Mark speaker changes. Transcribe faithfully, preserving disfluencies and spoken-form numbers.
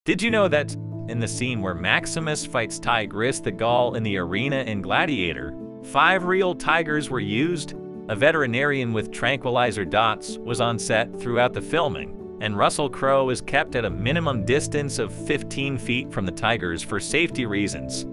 Speaker 1: Did you know that in the scene where Maximus fights Tigris the Gaul in the arena in Gladiator, five real tigers were used? A veterinarian with tranquilizer dots was on set throughout the filming, and Russell Crowe is kept at a minimum distance of fifteen feet from the tigers for safety reasons.